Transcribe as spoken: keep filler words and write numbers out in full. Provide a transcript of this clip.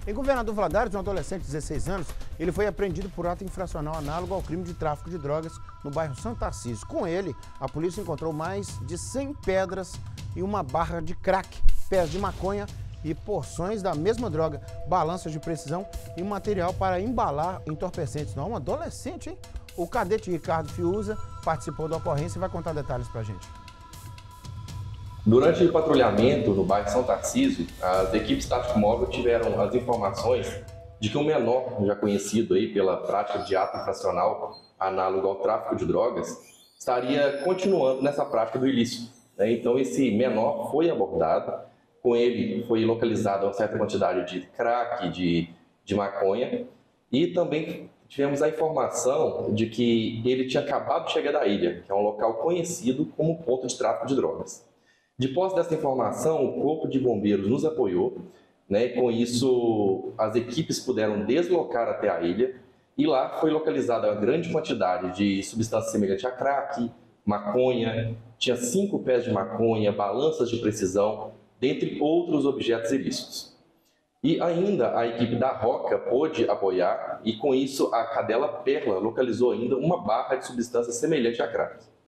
Em Governador Valadares, um adolescente de dezesseis anos, ele foi apreendido por ato infracional análogo ao crime de tráfico de drogas no bairro São Tarcísio. Com ele, a polícia encontrou mais de cem pedras e uma barra de crack, pés de maconha e porções da mesma droga, balanças de precisão e material para embalar entorpecentes. Não, um adolescente, hein? O cadete Ricardo Fiuza participou da ocorrência e vai contar detalhes pra gente. Durante o patrulhamento no bairro São Tarcísio, as equipes tático móvel tiveram as informações de que um menor, já conhecido aí pela prática de ato infracional análogo ao tráfico de drogas, estaria continuando nessa prática do ilícito. Então esse menor foi abordado, com ele foi localizada uma certa quantidade de crack, de, de maconha, e também tivemos a informação de que ele tinha acabado de chegar da ilha, que é um local conhecido como ponto de tráfico de drogas. De posse dessa informação, o Corpo de Bombeiros nos apoiou, né? Com isso, as equipes puderam deslocar até a ilha e lá foi localizada uma grande quantidade de substância semelhante a crack, maconha, tinha cinco pés de maconha, balanças de precisão, dentre outros objetos ilícitos. E ainda a equipe da Roca pôde apoiar e com isso a cadela Perla localizou ainda uma barra de substância semelhante a crack.